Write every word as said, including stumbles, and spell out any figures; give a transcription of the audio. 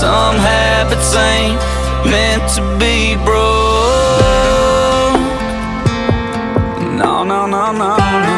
Some habits ain't meant to be broke. No, no, no, no, no.